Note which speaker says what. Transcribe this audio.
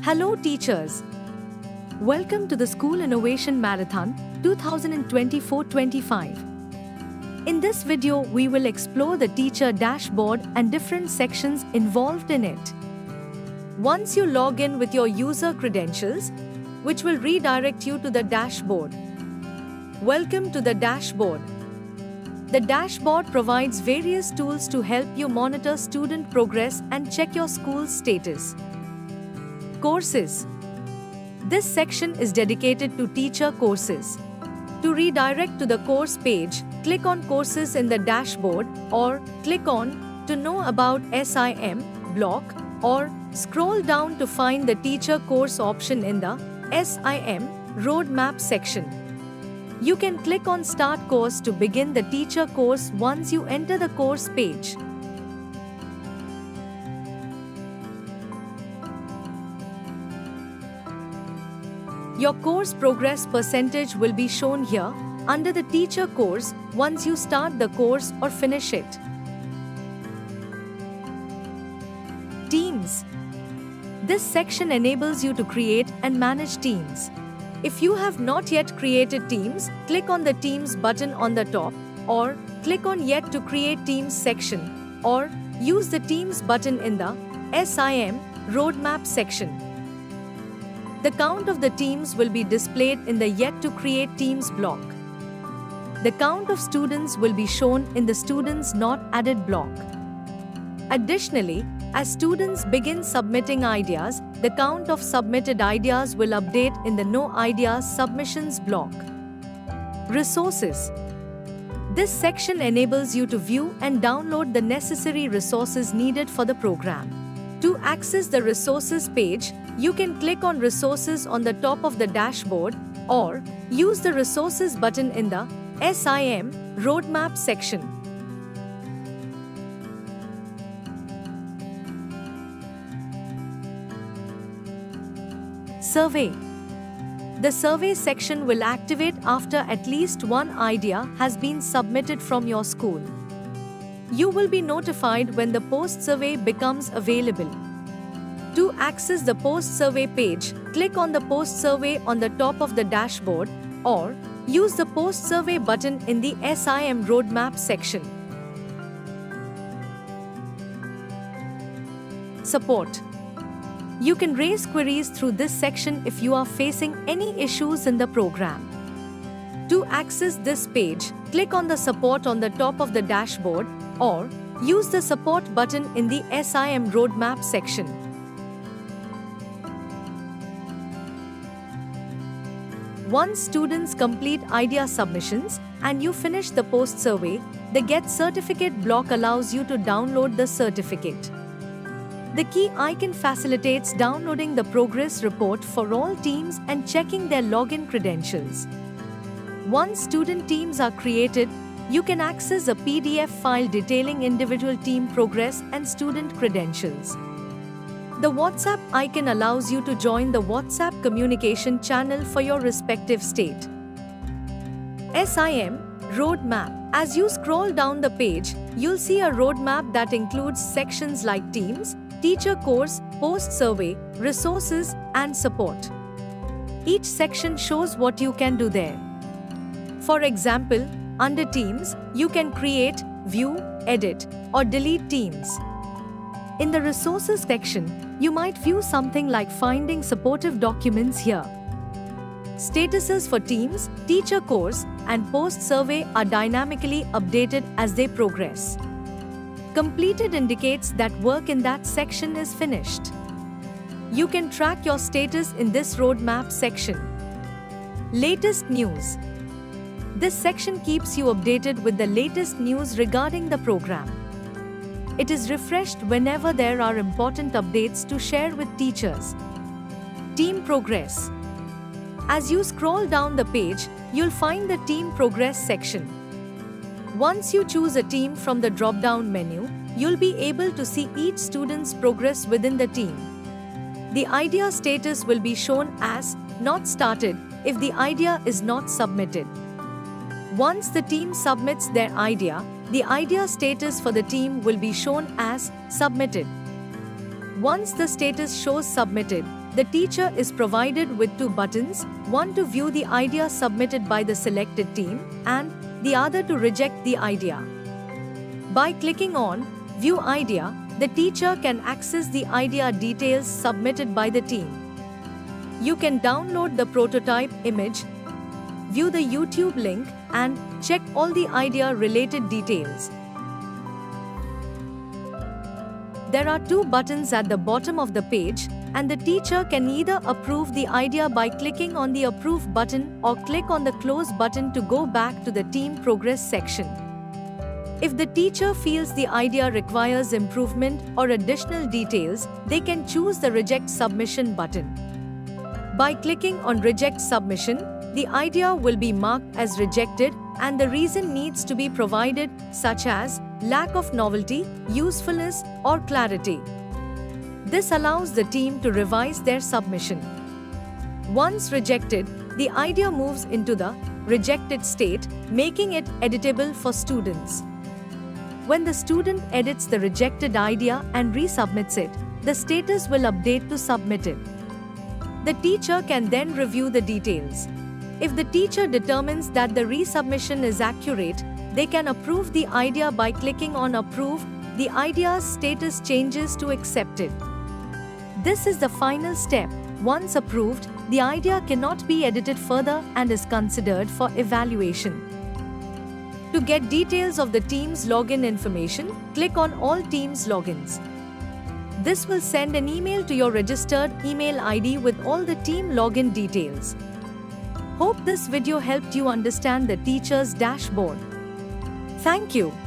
Speaker 1: Hello teachers! Welcome to the School Innovation Marathon 2024-25. In this video, we will explore the teacher dashboard and different sections involved in it. Once you log in with your user credentials, which will redirect you to the dashboard. Welcome to the dashboard. The dashboard provides various tools to help you monitor student progress and check your school's status. Courses. This section is dedicated to teacher courses. To redirect to the course page, click on Courses in the dashboard or click on To know about SIM block or scroll down to find the teacher course option in the SIM roadmap section. You can click on Start Course to begin the teacher course once you enter the course page. Your course progress percentage will be shown here under the teacher course once you start the course or finish it. Teams. This section enables you to create and manage teams. If you have not yet created teams, click on the Teams button on the top or click on Yet to create Teams section or use the Teams button in the SIM roadmap section. The count of the teams will be displayed in the Yet to create Teams block. The count of students will be shown in the Students Not Added block. Additionally, as students begin submitting ideas, the count of submitted ideas will update in the No Ideas Submissions block. Resources. This section enables you to view and download the necessary resources needed for the program. To access the resources page, you can click on Resources on the top of the dashboard or use the Resources button in the SIM roadmap section. Survey. The survey section will activate after at least one idea has been submitted from your school. You will be notified when the post-survey becomes available. To access the post-survey page, click on the post-survey on the top of the dashboard or use the post-survey button in the SIM roadmap section. Support. You can raise queries through this section if you are facing any issues in the program. To access this page, click on the Support on the top of the dashboard or use the Support button in the SIM roadmap section. Once students complete idea submissions and you finish the post-survey, the Get Certificate block allows you to download the certificate. The key icon facilitates downloading the progress report for all teams and checking their login credentials. Once student teams are created, you can access a PDF file detailing individual team progress and student credentials. The WhatsApp icon allows you to join the WhatsApp communication channel for your respective state. SIM Roadmap. As you scroll down the page, you'll see a roadmap that includes sections like Teams, Teacher Course, Post-Survey, Resources, and Support. Each section shows what you can do there. For example, under Teams, you can create, view, edit, or delete teams. In the Resources section, you might view something like finding supportive documents here. Statuses for Teams, Teacher Course, and Post-Survey are dynamically updated as they progress. Completed indicates that work in that section is finished. You can track your status in this roadmap section. Latest News. This section keeps you updated with the latest news regarding the program. It is refreshed whenever there are important updates to share with teachers. Team Progress. As you scroll down the page, you'll find the Team Progress section. Once you choose a team from the drop-down menu, you'll be able to see each student's progress within the team. The idea status will be shown as Not Started if the idea is not submitted. Once the team submits their idea, the idea status for the team will be shown as Submitted. Once the status shows submitted, the teacher is provided with two buttons, one to view the idea submitted by the selected team and the other to reject the idea. By clicking on View Idea, the teacher can access the idea details submitted by the team. You can download the prototype image, view the YouTube link, and check all the idea-related details. There are two buttons at the bottom of the page, and the teacher can either approve the idea by clicking on the Approve button or click on the Close button to go back to the Team Progress section. If the teacher feels the idea requires improvement or additional details, they can choose the Reject Submission button. By clicking on Reject Submission, the idea will be marked as rejected and the reason needs to be provided, such as lack of novelty, usefulness, or clarity. This allows the team to revise their submission. Once rejected, the idea moves into the rejected state, making it editable for students. When the student edits the rejected idea and resubmits it, the status will update to Submitted. The teacher can then review the details. If the teacher determines that the resubmission is accurate, they can approve the idea by clicking on Approve. The idea's status changes to Accepted. This is the final step. Once approved, the idea cannot be edited further and is considered for evaluation. To get details of the team's login information, click on All Teams Logins. This will send an email to your registered email ID with all the team login details. Hope this video helped you understand the teacher's dashboard. Thank you.